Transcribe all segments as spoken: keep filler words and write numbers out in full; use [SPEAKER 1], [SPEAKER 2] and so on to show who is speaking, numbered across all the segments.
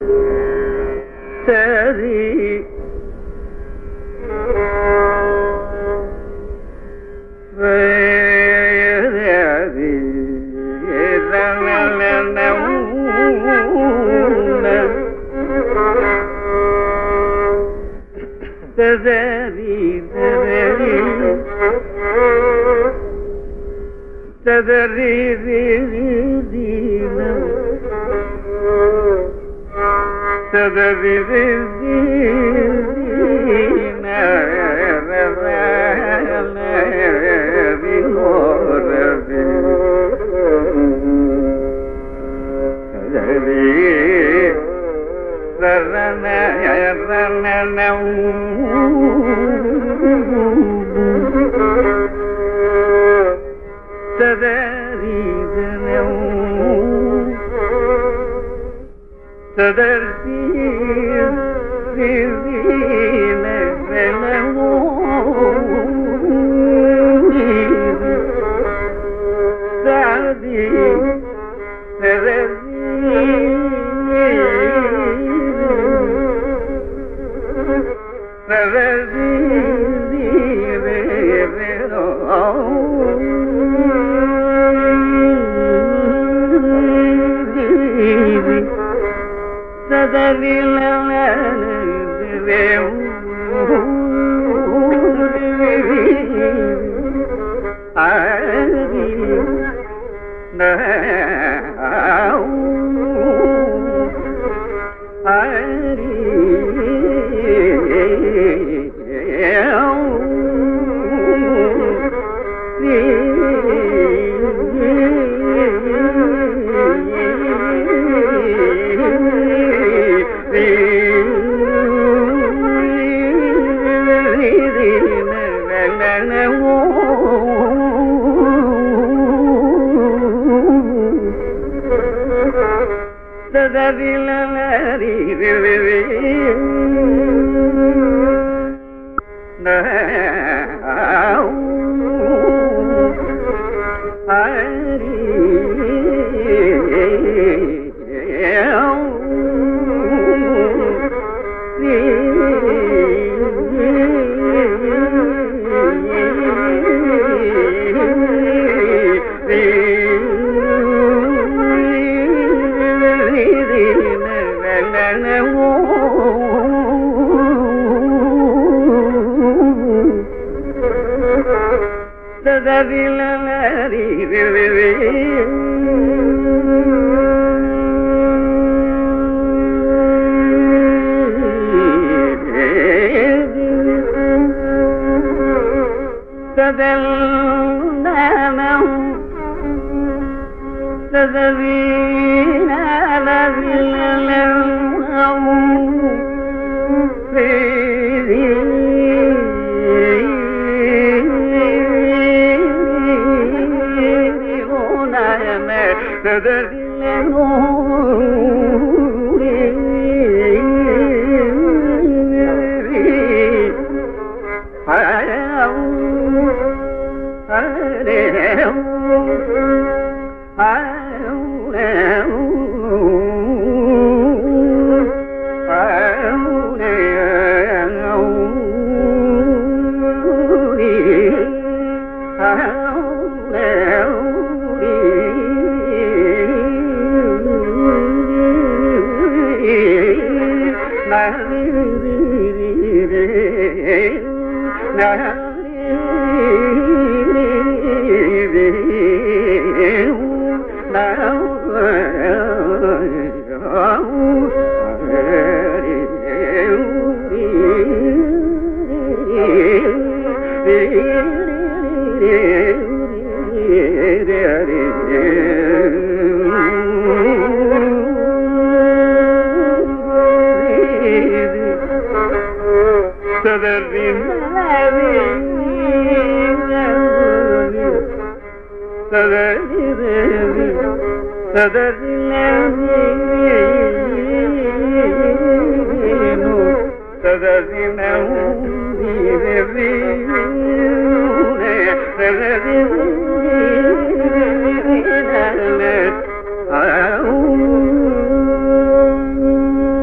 [SPEAKER 1] சரி
[SPEAKER 2] Oh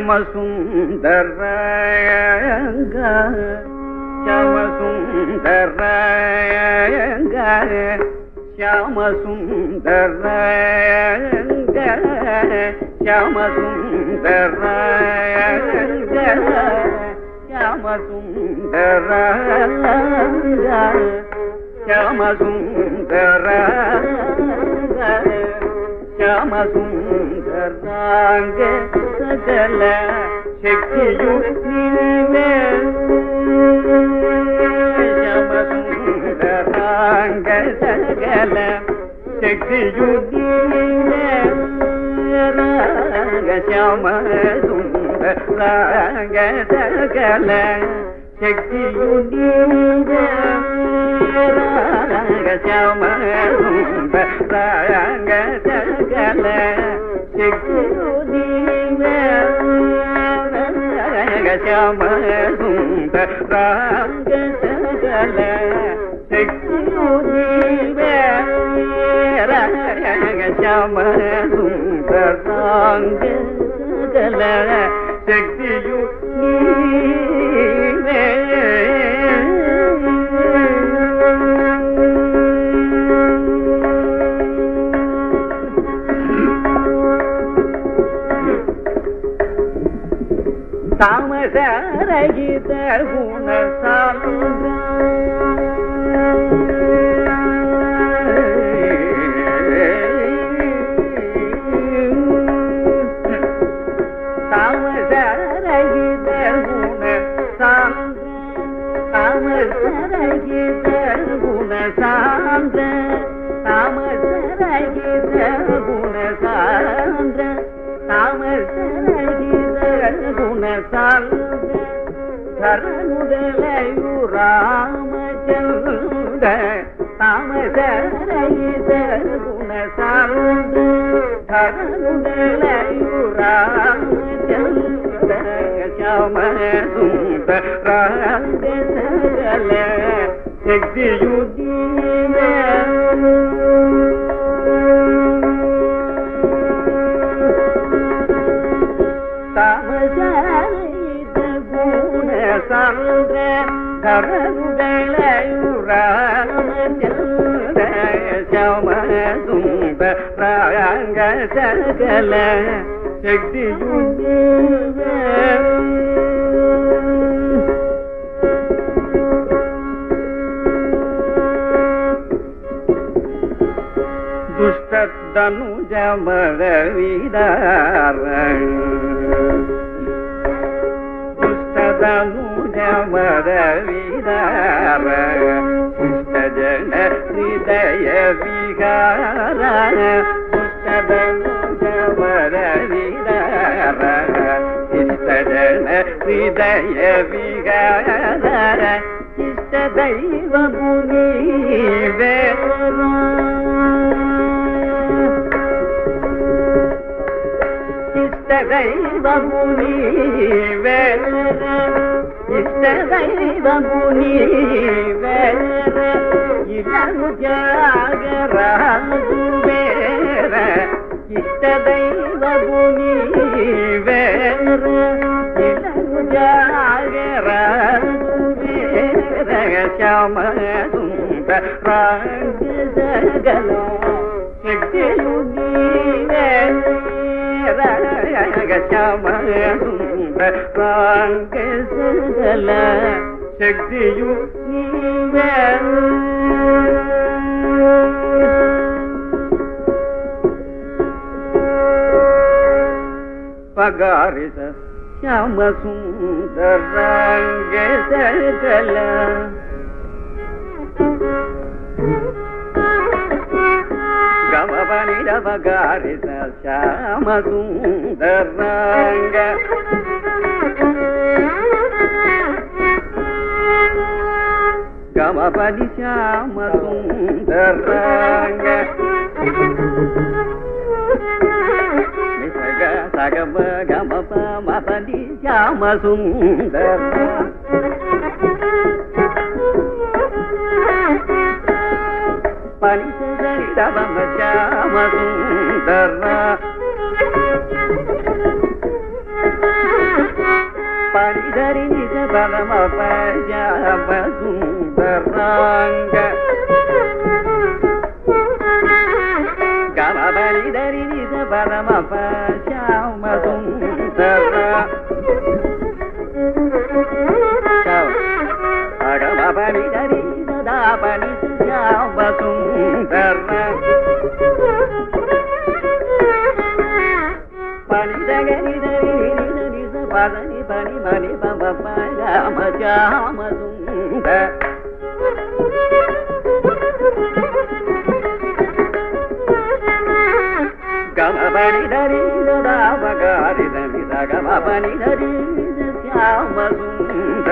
[SPEAKER 1] ஷியாமசுந்தரங்க ஷியாமசுந்தரங்க ஷியாமசுந்தரங்க ஷியாமசுந்தரங்க ஷியாமசுந்தரங்க ஷியாமசுந்தரங்க ஷியாமசுந்தரங்க சகல சக்தியும் நீவே ஷியாமசுந்தரங்க சகல சக்தியும் நீவே ஷியாமசுந்தரங்க சகல சக்தியும் நீவே ஷியாமசுந்தரங்க சகல சக்தியும் நீவே ஷியாமசுந்தரங்க சகல சக்தியும் நீவே ஷியாமசுந்தரங்க சகல சக்தியும் நீவே தாமசரகித குணசாலுங்க தாமசரகித குணசாலுங்க தாமசரகித குணசாலுங்க தாமசரகித குணசாலுங்க தாமசரகித குணசாலுங்க சரணுதலையு ராமச்சந்திர தாமசரகித குணசாலுங்க சரணுதலையு ராமச்சந்திர ஷியாமசுந்தரங்க சகல சக்தியும் நீவே தாமசரகித குணசாலுங்க சரணுதலையு ராமச்சந்திர ஷியாமசுந்தரங்க சகல சக்தியும் நீவே துஷ்டதனுஜமர வீதார துஷ்டதனுஜமர வீதார துஷ்டஜன ஹிருதய விகார துஷ்டதனுஜமர வீதார துஷ்டஜன ஹிருதய விகார இஷ்ட தெய்வ முனிவே இஷ்டதெய்வ முனிவே இஷ்டதெய்வ முனிவே இலகு ஜாகராஜுவேர இஷ்டதெய்வ முனிவே இலகு ஜாகராஜுவேர ஷியாமசுந்தரங்க சகல சக்தியும் நீவே ஷியாமசுந்தரங்க சகல சக்தியும் நீவே பகாரித ஷியாமசுந்தரங்க சகல கமபனிட பகாரித ஷியாமசுந்தரங்க கமபனி ஷியாமசுந்தரங்க நிசக சகம கமப மபனி ஷியாமசுந்தரங்க பனிசரிடபம ஷியாமசுந்தர தரி நித பதம பஜாம சுந்தராங்க கம பனி தரி நித பதம பஜாம சுந்தரா அகம பனி தரி ததா பனி சுஜாம சுந்தரா பனி தகனி தரி நித நித பதனி பனி மணி பம பஜாம ஜாம சுந்த கம பனி தரி ததா பகாரி தனி தகம பனி தரி ஜாம சுந்த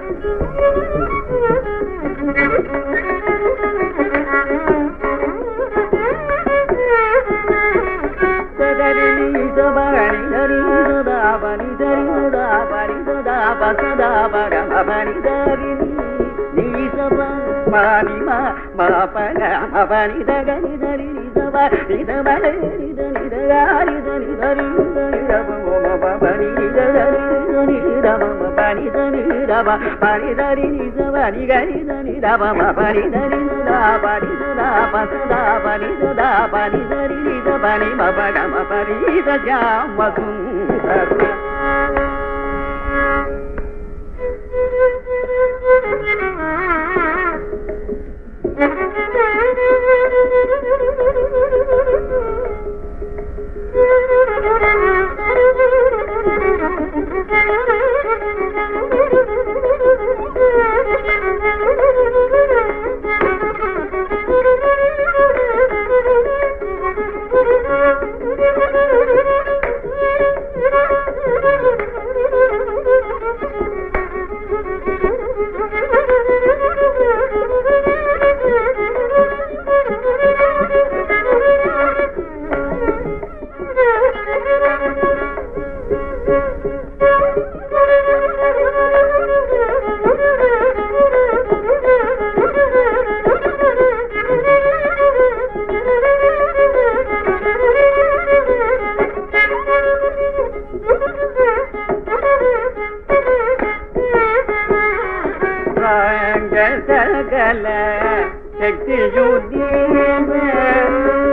[SPEAKER 1] தரி பனி தரி ததா பனி தரி ததா பனி ததா பசதா பகம பனி தரி நீ சப பனி மா மா பன பனி தகனி தரி நிதப நிதப நித நிதகாரி தனி தரி தரி ரப மம பனி நிதரி தனி ரப பனி தனி ரப பனி தரி நிதப நிகரி தனி ரப பனி தரி ததா பனி ததா பசதா பனி ததா பனி தரி நித பனி ம பகம பனி தஜாம சுந்தர சகல சக்தியுதீன